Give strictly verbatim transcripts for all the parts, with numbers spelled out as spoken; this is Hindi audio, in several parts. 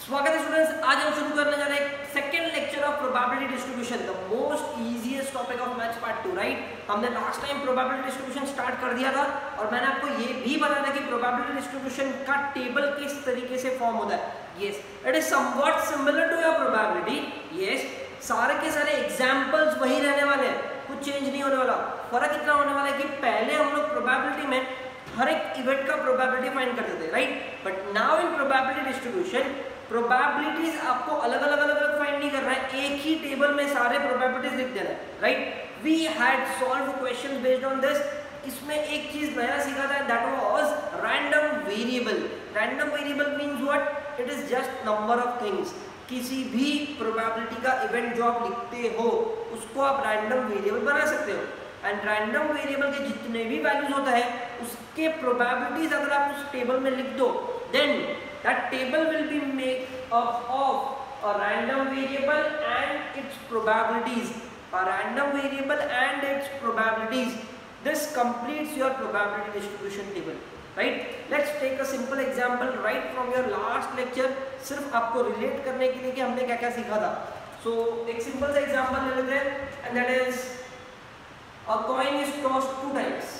स्वागत है स्टूडेंट्स, आज हम शुरू करने जा रहे हैं second lecture of probability distribution, the most easiest topic of maths part two, right. हमने last time probability distribution start कर दिया था और मैंने आपको ये भी बताया था कि प्रोबेबिलिटी डिस्ट्रीब्यूशन का टेबल किस तरीके से फॉर्म होता है। Yes, it is somewhat similar to your probability. Yes, सारे के सारे एग्जांपल्स वही रहने वाले हैं, कुछ चेंज नहीं होने वाला। फर्क इतना होने वाला है कि पहले हम लोग प्रोबेबिलिटी में हर एक इवेंट का प्रोबेबिलिटी फाइंड करते थे, right. But now in probability distribution probabilities आपको अलग अलग अलग अलग फाइंड नहीं करना है, एक ही टेबल में सारे प्रोबेबिलिटीज लिख देना है, right. We had solve questions based on this. इसमें एक चीज नया सीखा था, that was random variable. Random variable means what? It is just number of things. किसी भी प्रोबेबिलिटी का इवेंट जो आप लिखते हो उसको आप रैंडम वेरिएबल बना सकते हो। एंड रैंडम वेरिएबल के जितने भी वैल्यूज होता है उसके प्रोबेबिलिटीज अगर आप उस टेबल में लिख दो, then that table will be made up of a random variable and its probabilities. A random variable and its probabilities. This completes your probability distribution table, right? Let's take a simple example right from your last lecture, सिर्फ आपको relate करने के लिए कि हमने क्या क्या सीखा था। So एक simple सा example ले लेते हैं, and that is a coin is tossed two times.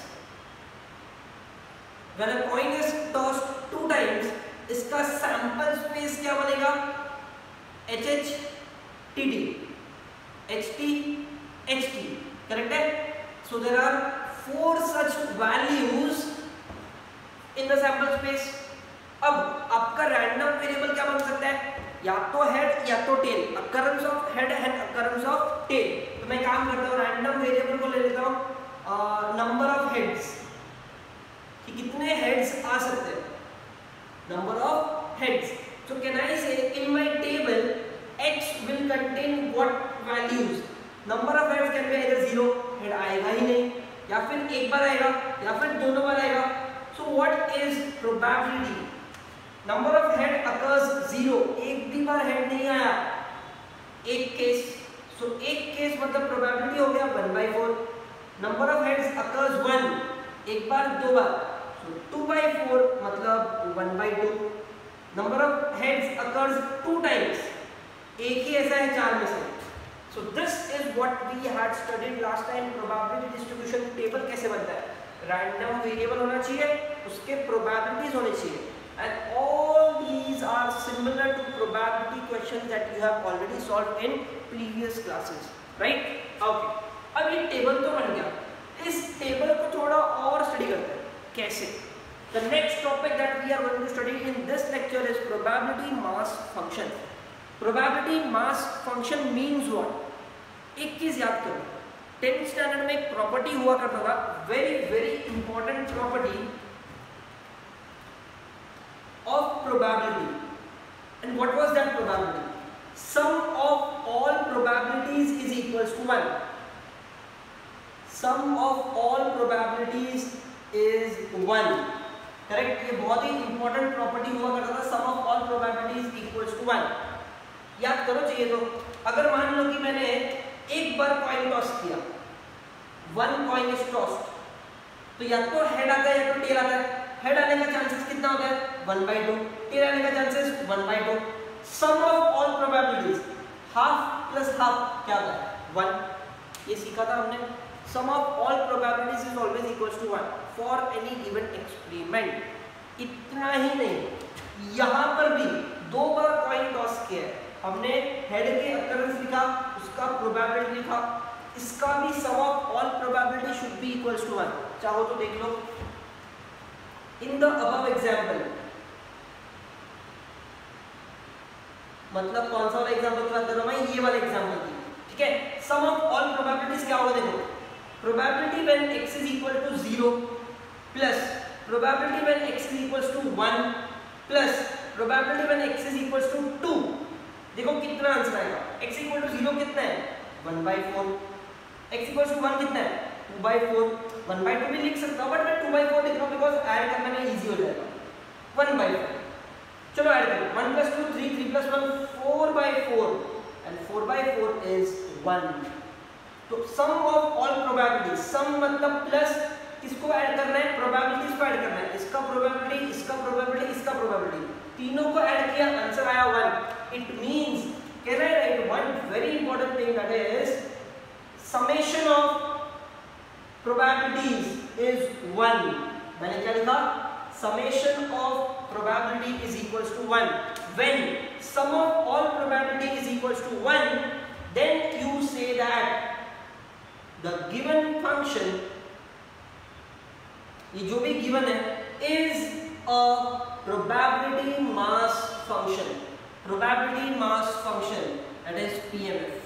When a coin is tossed two times, इसका सैंपल स्पेस क्या बनेगा? H H T D, H T H T, correct है। So there are four such values in the sample space. अब आपका रैंडम वेरिएबल क्या बन सकता है? या तो हेड या तो tail, occurrence of head and occurrence of tail. तो मैं काम करता हूँ, रैंडम वेरिएबल को ले लेता हूँ नंबर ऑफ हेड्स, कि कितने हेड्स आ सकते हैं, number of heads. So can I say in my table x will contain what values? Number of heads can be either zero, head आएगा ही नहीं, या फिर एक बार आएगा या फिर दोनों बार आएगा। So what is probability? Number of head occurs zero, एक भी बार head नहीं आया, एक केस। So एक केस मतलब probability हो गया one by four. Number of heads occurs one, एक बार दो बार, two by four मतलब one by two. Number of heads occurs two times, एक ही ऐसा है चार में से। So this is what we had studied last time. Probability distribution table कैसे बनता है? Random variable होना चाहिए, उसके probabilities होने चाहिए, and all these are similar to probability questions that you have already solved in previous classes, right? Okay. अब ये table तो बन गया, इस table को थोड़ा और स्टडी करते हैं। कैसे? The next topic that we are going to study in this lecture is probability mass function. Probability mass function means what? एक चीज याद करो, टेंथ स्टैंडर्ड में एक प्रॉपर्टी हुआ करता था, very very important property of probability. And what was that probability? Sum of all probabilities is equals to one. Sum of all probabilities is one, correct. ये बहुत ही इंपॉर्टेंट प्रॉपर्टी हुआ करता था, sum of all probabilities equals to one. याद करो चाहिए तो, अगर मान लो कि मैंने एक बार कॉइन टॉस किया, वन कॉइन इज टॉस्ड, तो या तो हेड आता है या तो टेल आता है। हेड आने का चांसेस कितना होता है? One by to. टेल आने का chances one by two. Sum of all probabilities, half plus half क्या होता है? वन। ये सीखा था हमने। Sum of all probabilities is always equals to one for any given experiment. इतना ही नहीं, यहाँ पर भी दो बार कॉइन टॉस किया है, हमने हेड के अकरेंस लिखा, उसका प्रोबेबिलिटी लिखा, इसका भी sum of all probability should be equals to one। चाहो तो देख लो in the above example। मतलब कौन सा वाला एग्जाम्पल की बात कर रहा हूँ मैं? ये वाला एग्जाम्पल की, ठीक है। सम ऑफ ऑल प्रोबेबिलिटीज क्या होगा? देखो, probability when x is equal to zero plus probability when x is equals to one plus probability when x is equals to two। देखो कितना आंसर आएगा? x equal to zero कितना है? one by four। x equals to one कितना है? two by four। one by two भी लिख सकता हूँ, बट मैं two by four लिख रहा हूँ बिकॉज ऐड करने में इजी हो जाएगा। one by four, चलो ऐड करो, one plus two three, three plus one four by four, and four by four is one। तो sum of all probability, sum मतलब प्लस, किसको ऐड करना है? प्रोबेबिलिटीज को ऐड करना है। इसका प्रोबेबिलिटी, इसका प्रोबेबिलिटी, इसका प्रोबेबिलिटी, तीनों को ऐड किया, आंसर आया one, it means can I write one very important thing that is summation of probabilities is one. मैंने क्या लिखा? Summation of probability is equals to one. When sum of all probability is equals to one, then you say that the given function, ये जो भी गिवन है, is a probability mass function. Probability mass function that is PMF.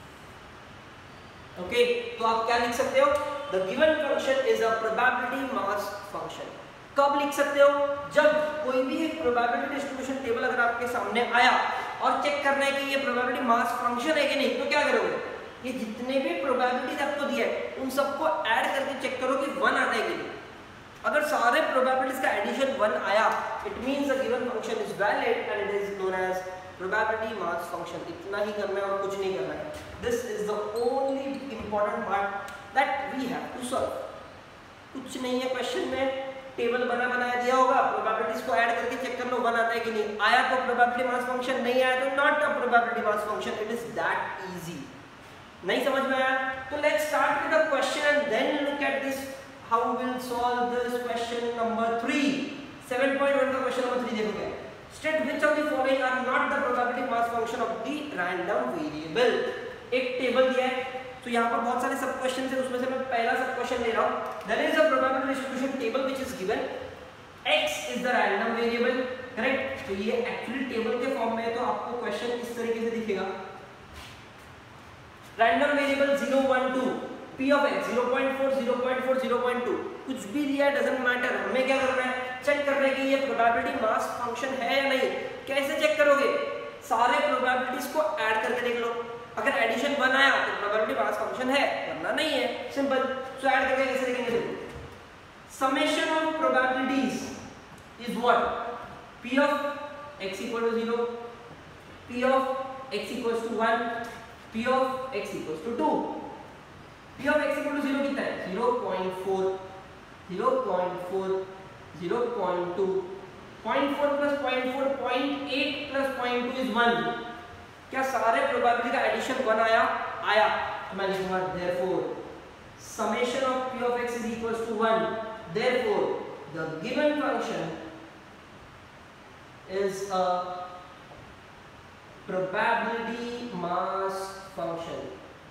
Okay, तो आप क्या लिख सकते हो? The given function is a probability mass function. कब लिख सकते हो? जब कोई भी एक प्रोबेबिलिटी डिस्ट्रीब्यूशन टेबल अगर आपके सामने आया और चेक करना है कि ये प्रोबेबिलिटी मास फंक्शन है कि नहीं, तो क्या करोगे? ये जितने भी प्रोबेबिलिटीज आपको दिया है उन सबको ऐड करके चेक करो कि वन आता है कि नहीं। अगर सारे प्रोबेबिलिटीज का एडिशन वन आया, it means the given function is valid and it is known as probability mass function. इतना ही करना है और कुछ नहीं करना है। This is the only important part that we have to solve. कुछ नहीं है क्वेश्चन में, टेबल बना बनाया दिया होगा, प्रोबेबिलिटीज को ऐड करके चेक कर लो वन आता है कि नहीं। आया तो प्रोबेबिलिटी मास फंक्शन, नहीं आया तो not a probability mass function. It is that easy. नहीं समझ में आया? तो let's start with the question and then look at this how we will solve this question number three. Seven point one का क्वेश्चन नंबर थ्री देखोगे। State which of the following are not the probability mass function of the random variable. एक टेबल दिया है, तो यहाँ पर बहुत सारे सब क्वेश्चन है, उसमें से मैं पहला सब क्वेश्चन ले रहा हूँ। There is a probability distribution table which is given, x is the random variable, correct. तो ये एक्चुअली टेबल के फॉर्म में है, तो आपको क्वेश्चन इस तरीके से दिखेगा। Random variable zero one two, p of x zero point four zero point four zero point two, कुछ भी दिया डजंट मैटर। हमें क्या करना है? चेक करना है कि ये प्रोबेबिलिटी मास फंक्शन है या नहीं। कैसे चेक करोगे? सारे प्रोबेबिलिटीज को ऐड करके देख लो। अगर एडिशन वन आया तो प्रोबेबिलिटी मास फंक्शन है, वरना नहीं है। सिंपल। सो ऐड करके कैसे देखेंगे? देखो, summation of probabilities is what? p of x equal to zero, p of x equals to one, p of x equals to two. p of x equal to zero कितना है? Zero point four, zero point four, zero point two, zero point four plus zero point four, zero point eight plus zero point two is one. क्या सारे प्रोबेबिलिटी का एडिशन वन आया? आया। तो मैं लिखूंगा therefore summation of p of x is equals to one, therefore the given function is a probability mass function।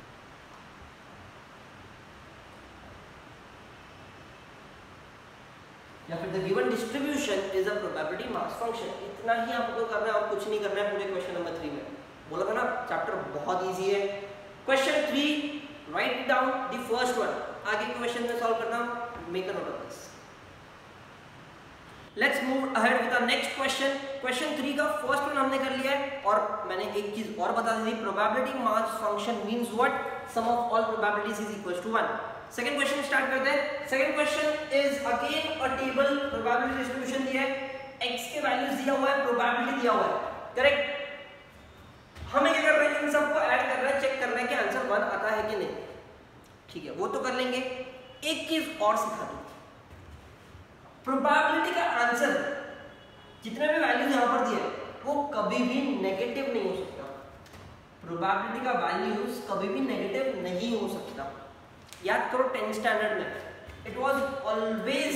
या फिर the given distribution is a probability mass function। इतना ही आपको करना है और कुछ नहीं करना है पूरे क्वेश्चन नंबर थ्री में। बोला था ना चैप्टर बहुत इजी है। Question three, write it down the first one. आगे क्वेश्चन में सॉल्व करना, make a note of this. Let's move ahead with the next question. Question three का फर्स्ट वन हमने कर लिया है और मैंने एक चीज और बता दी थी, probability mass function means what? Sum of all probabilities is equals to one. Second question start करते हैं। Second question is again a table, probability distribution दिया है, x के वैल्यूज दिया हुआ है, प्रोबेबिलिटी दिया हुआ है, करेक्ट। हमें क्या करना है? इन सबको ऐड करना है, चेक करना है कि आंसर वन आता है कि नहीं। ठीक है, वो तो कर लेंगे। एक चीज और सिखा दूं, प्रोबेबिलिटी का आंसर जितने भी वैल्यूज यहां पर दिए वो कभी भी नेगेटिव नहीं हो सकता। प्रोबेबिलिटी का वैल्यूज कभी भी नेगेटिव नहीं हो सकता। याद करो टेंथ स्टैंडर्ड में it was always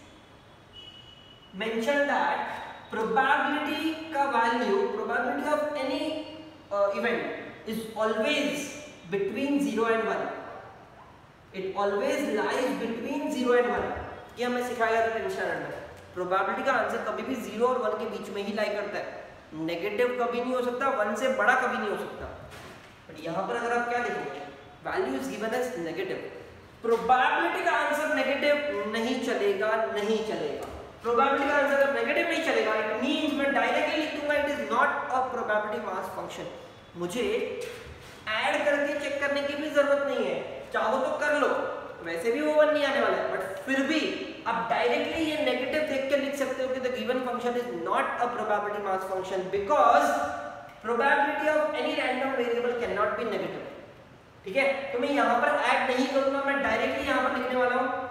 mention that probability का value, probability of any event is always between zero and one. It always lies between zero and one. ये हमें सिखाया था टेंथ स्टैंडर्ड में। प्रोबेबिलिटी का आंसर कभी भी ज़ीरो और वन के बीच में ही लाई करता है। नेगेटिव कभी नहीं हो सकता, वन से बड़ा कभी नहीं हो सकता। बट यहाँ पर अगर आप क्या देखोगे, value is given as negative, probability का आंसर नेगेटिव नहीं चलेगा, नहीं चलेगा। प्रोबेबिलिटी का आंसर अगर नेगेटिव नहीं चलेगा, इट मींस मैं डायरेक्टली लिख दूंगा it is not a probability mass function. मुझे ऐड करके चेक करने की भी जरूरत नहीं है, चाहो तो कर लो, वैसे भी वो वन नहीं आने वाला है। बट फिर भी आप डायरेक्टली ये नेगेटिव देख के लिख सकते हो कि the given function is not a probability mass function because probability of any random variable can not be negative. ठीक है, तो मैं यहां पर ऐड नहीं करूंगा, मैं डायरेक्टली यहां पर लिखने वाला हूं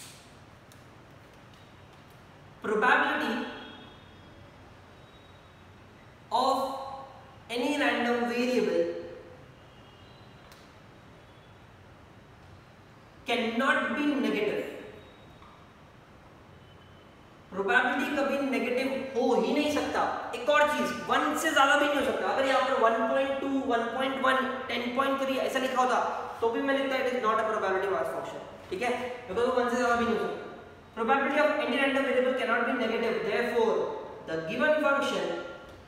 probability any random variable cannot be negative. Probability कभी नेगेटिव हो ही नहीं सकता। एक और चीज, वन से ज्यादा भी नहीं हो सकता। अगर यहाँ पर one point two, one point one, ten point three ऐसा लिखा होता तो भी मैं लिखता it is not a probability mass function, ठीक है, बिकॉज़ वो वन से ज्यादा भी नहीं हो सकता। Probability of any random variable can not be negative, therefore the given function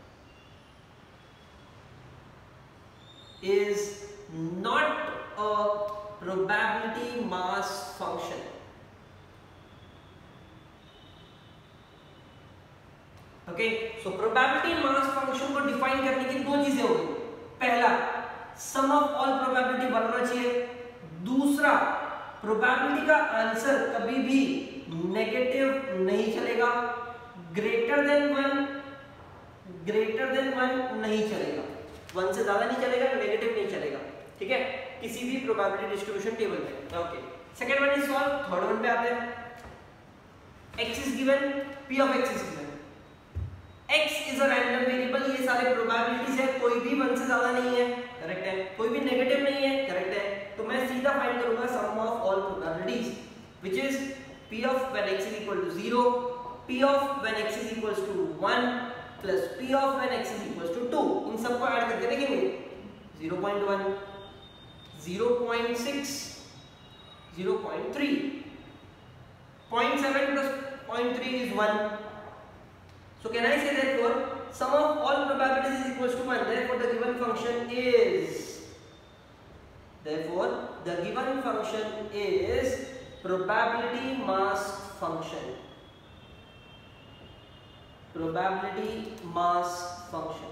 is not a probability mass function. Okay, so probability mass function को डिफाइन करने की दो चीजें हो गई। पहला, sum of all probability one होना चाहिए। दूसरा, probability का आंसर कभी भी नेगेटिव नहीं चलेगा। Greater than one, greater than one नहीं चलेगा। वन से ज्यादा नहीं चलेगा, नेगेटिव नहीं चलेगा, ठीक है, किसी भी प्रोबेबिलिटी डिस्ट्रीब्यूशन टेबल में। Okay, second one is solve. Third one पे आते हैं। x is given, p of x is given. x is a random variable, ये सारे प्रोबेबिलिटीज है, कोई भी वन से ज्यादा नहीं है, करेक्ट है, कोई भी नेगेटिव नहीं है, करेक्ट है। तो मैं सीधा फाइंड करूंगा sum of all probabilities which is p of when x is equal to zero, p of when x is equal to one plus p of when x is equal to two. इन सबको ऐड करके देखेंगे zero point one, zero point six, zero point three, zero point seven plus zero point three is one. So can I say therefore sum of all probabilities is equals to one. Therefore the given function is therefore the given function is probability mass function. Probability mass function.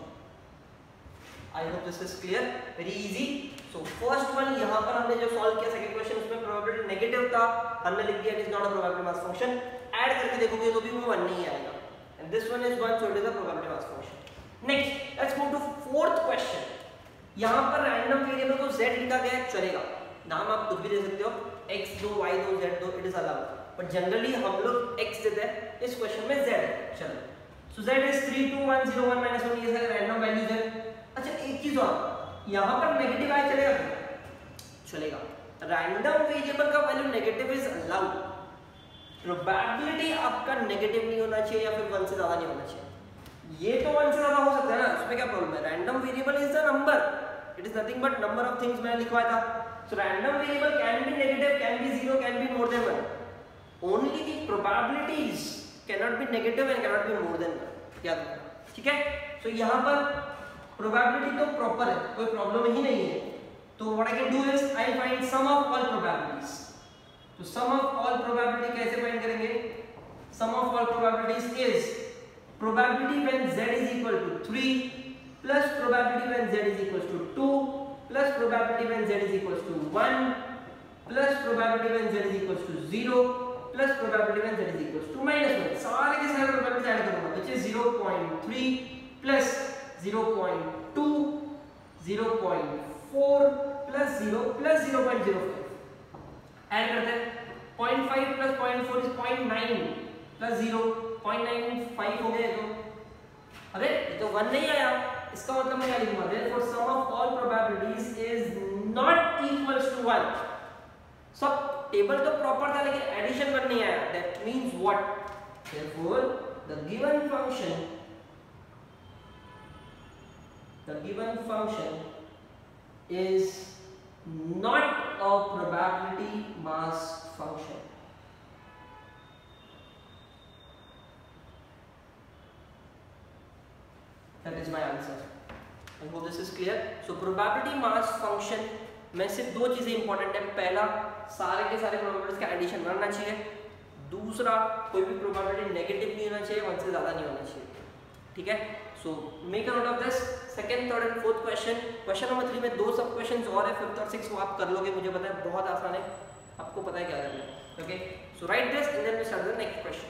I hope this is clear. Very easy. So first one यहाँ पर हमने जो सॉल्व किया सेकंड क्वेश्चन, उसमें प्रोबेबिलिटी नेगेटिव था, हमने लिख दिया it is not a probability mass function. Add करके देखोगे तो भी वो वन नहीं आएगा, and this one is one, so it is a probability mass function. Next let's move to fourth question. यहाँ पर रैंडम वेरिएबल को z लिखा गया है, चलेगा, नाम आप कुछ भी दे सकते हो, x दो, y दो, z दो, it is allowed, but generally हम लोग x देते हैं, इस क्वेश्चन में z है। चलो, so z is three two one zero one minus one, ये सारे रैंडम वैल्यूज हैं। अच्छा, एक चीज और, यहाँ पर नेगेटिव आए चलेगा, चलेगा। रैंडम वेरिएबल का value negative is allowed. Probability आपका नेगेटिव नहीं होना चाहिए या फिर वन से ज्यादा नहीं होना चाहिए। ये तो वन से ज्यादा हो सकता है ना, उसमें क्या प्रॉब्लम है? Random variable is the number, it is nothing but number of things मैंने लिखवाया था। So random variable can be negative, can be zero, can be more than one. Only the probabilities can not be negative and can not be more than one, याद रखना, ठीक है। सो so, यहाँ पर प्रोबेबिलिटी तो प्रॉपर है, कोई प्रॉब्लम ही नहीं है। तो what I can do is I find sum of all probabilities. तो सम ऑफ ऑल प्रोबेबिलिटी कैसे फाइंड करेंगे? Sum of all probabilities is probability when z is equal to three plus probability when z is equal to two plus probability when z is equal to one plus probability when z is equal to zero plus probability when z is equal to minus one. सारे के सारे प्रोबेबिलिटीज ऐड करूंगा, which is zero point three plus zero point two, zero point four plus zero plus zero point zero five. Add करते हैं, zero point five plus zero point four is zero point nine plus zero, zero point nine five हो गया। तो अरे ये तो वन नहीं आया, इसका मतलब मैं क्या लिखूंगा? Therefore sum of all probabilities is not equals to one. सब टेबल तो प्रॉपर था लेकिन एडिशन वन नहीं आया, that means what? Therefore the given function the given function is not a probability mass function. That is my answer. I hope this is clear. So probability mass function में सिर्फ दो चीजें इंपॉर्टेंट है। पहला, सारे के सारे प्रोबेबिलिटीज का एडिशन बनना चाहिए। दूसरा, कोई भी प्रोबेबिलिटी नेगेटिव नहीं होना चाहिए, वन से ज्यादा नहीं होना चाहिए, ठीक है। So make a note of this. Second, third and fourth question. Question number three में दो सब क्वेश्चंस और है, फिफ्थ और सिक्स्थ वो आप कर लोगे, मुझे पता है, बहुत आसान है, आपको पता है क्या करना है। Okay, so write this and then we start the next question.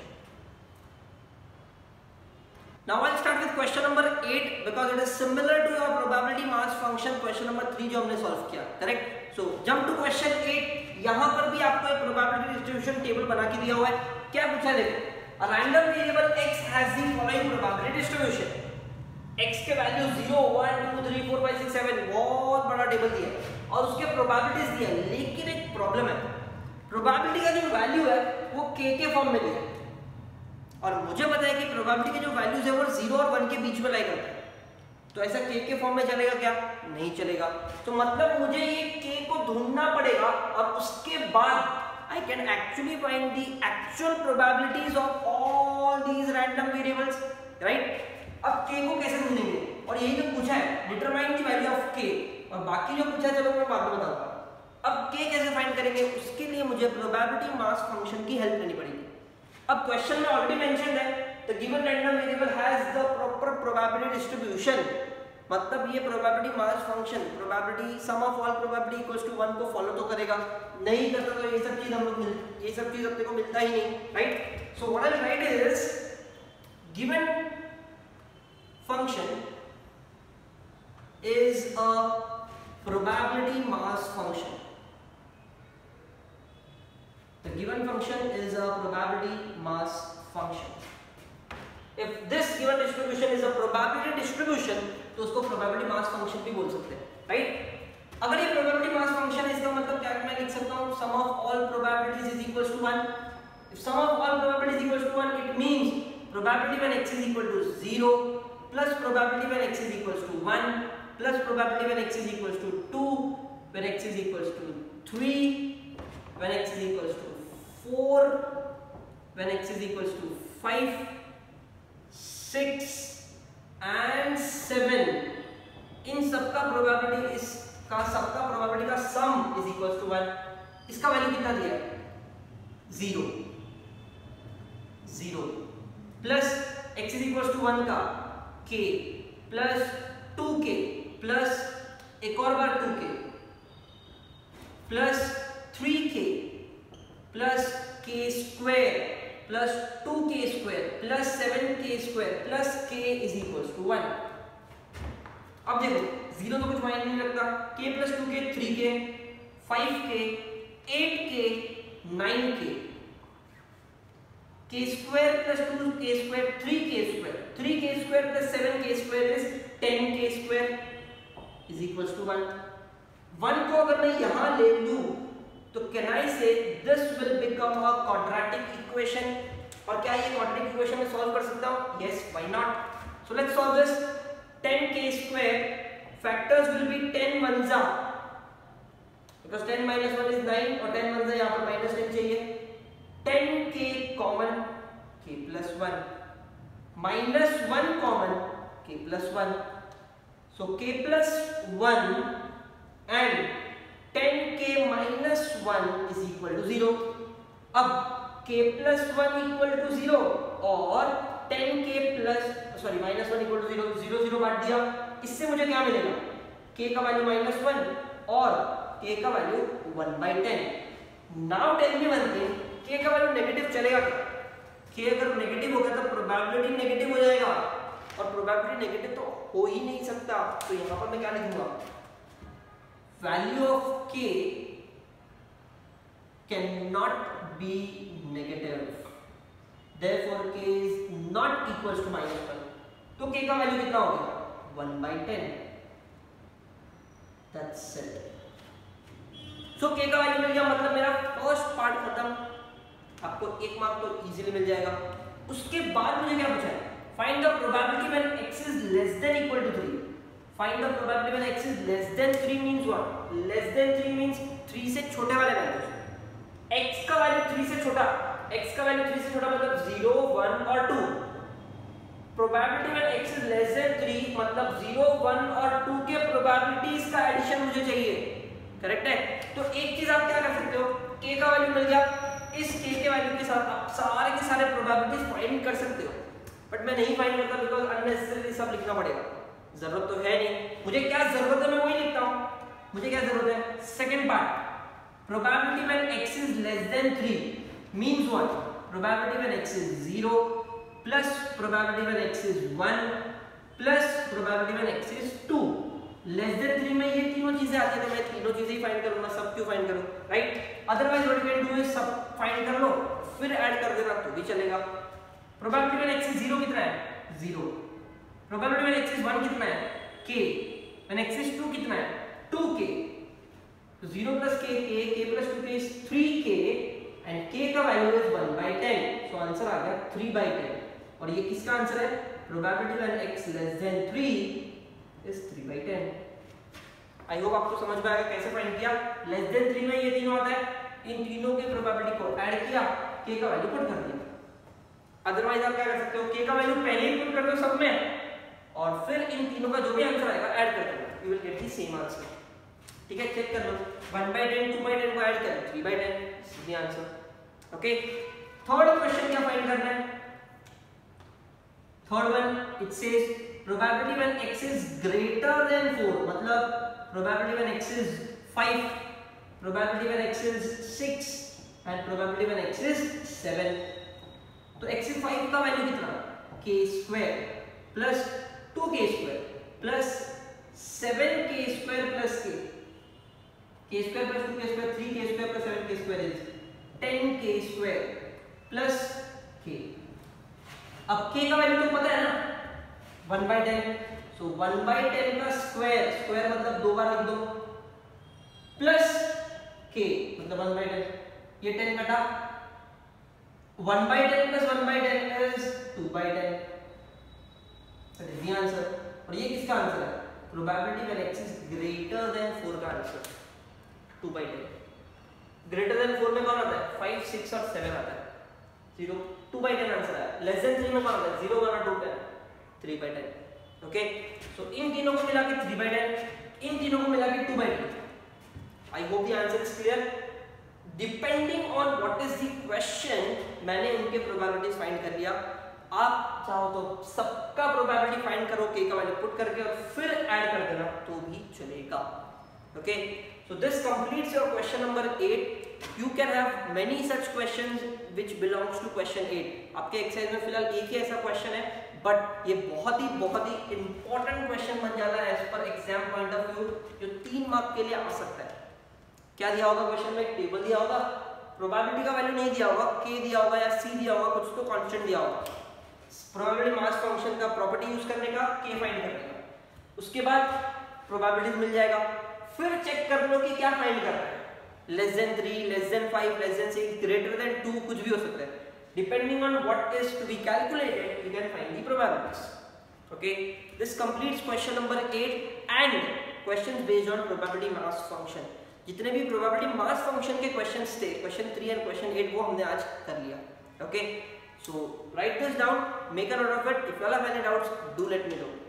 Now I'll start with question number eight because it is similar to your probability mass function question number three जो हमने सॉल्व किया, correct. So jump to question eight। यहाँ पर भी आपको एक probability distribution table बना के दिया हुआ है। क्या पूछा है? देखो, a random variable x has the following probability distribution। x के value zero one two three four five six seven बहुत बड़ा टेबल दिया है और उसके प्रोबेबिलिटीज दिया है, लेकिन एक प्रॉब्लम है, प्रोबेबिलिटी का जो वैल्यू है वो k के फॉर्म में दिया है और मुझे पता है कि प्रोबेबिलिटी के जो वैल्यूज है वो जीरो और वन के बीच में लाई करता है, तो ऐसा k के फॉर्म में चलेगा क्या? नहीं चलेगा। तो मतलब मुझे ये k को ढूंढना पड़ेगा और उसके बाद I can actually find the actual probabilities of all these random variables, right? अब k को कैसे ढूंढेंगे? और यही तो पूछा है, determine the value of k, और बाकी जो पूछा है चलो मैं बाद में बताऊंगा। अब k कैसे फाइंड करेंगे? उसके लिए मुझे probability mass function की हेल्प लेनी पड़ेगी। अब क्वेश्चन में ऑलरेडी मेंशन है, the given random variable has the proper probability distribution, मतलब ये probability mass function probability sum of all probability equals to one को फॉलो तो करेगा, नहीं करता तो ये सब चीज हम लोग मिल ये सब चीज अपने को मिलता ही नहीं, right? So what I write is given function is a probability mass function, the given function is a probability mass function. If this given distribution is a probability distribution, तो उसको probability mass function भी बोल सकते हैं, right? अगर ये probability mass function है, इसका मतलब क्या मैं लिख सकता हूँ? Sum of all probabilities is equals to one. If sum of all probabilities is equals to one, it means probability when x is equal to zero plus probability when x is equals to one plus probability when x is equals to two, when x is equals to three, when x is equals to four, when x is equals to five, six and seven, इन सबका प्रोबेबिलिटी इसका सबका प्रोबेबिलिटी का sum is equal to one. इसका वैल्यू कितना दिया है? Zero zero plus x is equal to one का k plus two k plus एक और बार two k plus three k plus k square plus two k square plus seven k square plus k is equal to one. अब देखो जीरो तो कुछ मायने नहीं रखता, k plus two k three k five k eight k nine k k square plus two k square three k square three k square plus seven k square is ten k square is equal to one. One को अगर मैं यहां ले लूं तो can I say this will become a quadratic equation, और क्या ये क्वाड्रेटिक इक्वेशन में सॉल्व कर सकता हूं? Yes, why not? So let's solve this. Ten k square factors will be ten वनजा, because ten minus one is nine और टेन वनजा यहां पर माइनस टेन चाहिए। Ten k common k plus one minus one common k plus one, so k plus one and ten k minus one is equal to zero. अब k plus one equal to zero और ten k plus sorry minus one equal to zero, zero zero बांट दिया, इससे मुझे क्या मिलेगा? के का वैल्यू माइनस वन और के का value one by ten. Now tell me one thing, k का वैल्यू नेगेटिव चलेगा क्या? के अगर नेगेटिव होगा तो प्रोबेबिलिटी नेगेटिव हो जाएगा, और प्रोबेबिलिटी नेगेटिव तो हो ही नहीं सकता, तो यहां पर मैं क्या लिखूंगा? Value of k cannot be negative, therefore k is not equals to minus one. तो k का वैल्यू कितना हो गया? One by ten. That's it. So k का वैल्यू मिल गया, मतलब मेरा फर्स्ट पार्ट खत्म। आपको एक मार्क तो इजीली मिल जाएगा। उसके बाद मुझे क्या पूछा है? Find the probability when x is less than equal to three. Find the probability when x is less than three means what? Less than three means three से छोटे वाले वैल्यूज। x का वैल्यू थ्री से छोटा, x का वैल्यू थ्री से छोटा मतलब जीरो, वन और two. Probability when x is less than three मतलब जीरो, वन और टू के probabilities का एडिशन मुझे चाहिए, करेक्ट है? तो एक चीज आप क्या कर सकते हो, k का वैल्यू मिल गया, इस k के वैल्यू के साथ आप सारे के सारे probabilities फाइंड कर सकते हो, बट मैं नहीं फाइंड करता बिकॉज अननेसेसरी सब लिखना पड़ेगा, जरूरत तो है नहीं। मुझे क्या जरूरत है मैं वही लिखता हूं। मुझे क्या जरूरत है? Second part, probability when x is less than three means what? Probability when x is zero plus probability when x is one plus probability when x is two. Less than three में ये तीनों चीजें आती है तो मैं तीनों चीजें ही फाइंड करूंगा, सब क्यों फाइंड करूं, right? Otherwise what you can do is सब फाइंड कर लो फिर ऐड कर देना तो भी चलेगा। Probability when x is zero कितना है? Zero. Probability when x is one कितना है k, when x is two कितना है टू k, तो zero plus k k k प्लस two k is three k and k का value is one by ten, so answer आ गया थ्री बाय टेन। और ये किसका आंसर है? Probability when x less than three is three by ten. I hope आपको समझ में आएगा कैसे फाइंड किया। लेस देन थ्री में ये तीनों आता है, इन तीनों के प्रोबेबिलिटी को ऐड किया, k का वैल्यू पुट कर दिया। अदरवाइज आप क्या कर सकते हो, k का वैल्यू पहले ही पुट कर दो सब में और फिर इन तीनों का जो भी आंसर आएगा ऐड कर दो, you will get the same answer. ठीक है, चेक कर लो, one by ten two by ten को ऐड करो, थ्री बाय टेन, सीधी आंसर। ओके, थर्ड क्वेश्चन क्या फाइंड करना है? Third one it says probability when x is greater than four, मतलब probability when x is five, probability when x is six and probability when x is seven. तो x इज फाइव का वैल्यू कितना? k square plus two k square plus seven k square plus k, k square plus two k square three k square plus seven k square is ten k square plus k। अब k का वैल्यू तो पता है ना, one by ten, so one by ten का स्क्वायर, स्क्वायर मतलब दो बार लिख दो, प्लस k मतलब वन बाय टेन, ये टेन कटा, one by ten plus one by ten is two by ten, that is the answer. और ये किसका आंसर है? Probability when x is greater than four का answer, two by ten. Greater than four में कौन आता है? फाइव, सिक्स और सेवन आता है, zero, two by ten answer है। लेस देन थ्री में कौन आता है? जीरो, वन और two ten, three by ten. Okay, so इन तीनों को मिला के थ्री बाय टेन, इन तीनों को मिला के two by ten. I hope the answer is clear. Depending on what is the question, मैंने उनके प्रोबेबिलिटीज फाइंड कर लिया। आप चाहो तो सबका प्रोबेबिलिटी फाइंड करो, k का वैल्यू पुट करके और फिर ऐड कर देना तो भी चलेगा। Okay, so this completes your question number eight. You can have many such questions which belongs to question eight. आपके एक्सरसाइज में फिलहाल एक ही ऐसा क्वेश्चन है, बट ये बहुत ही बहुत ही इंपॉर्टेंट क्वेश्चन बन जाता है as per exam point of view, जो तीन मार्क के लिए आ सकता है। क्या दिया होगा क्वेश्चन में? एक टेबल दिया होगा, प्रोबेबिलिटी का वैल्यू नहीं दिया होगा, k दिया होगा या c दिया होगा, कुछ तो कांस्टेंट दिया होगा, प्रोबेबिलिटी मास फंक्शन का प्रॉपर्टी यूज करने का, k फाइंड करने का, उसके बाद प्रोबेबिलिटीज मिल जाएगा। फिर चेक कर लो कि क्या फाइंड कर रहा है, less than three, less than five, less than six, greater than two, कुछ भी हो सकता है। Depending on what is to be calculated, you can find the probabilities. Okay, this completes question number eight and questions based on probability mass function. जितने भी प्रोबेबिलिटी मास फंक्शन के क्वेश्चंस थे, question three and question eight, वो हमने आज कर लिया। Okay, so write this down, make a note of it. If you all have any doubts, do let me know.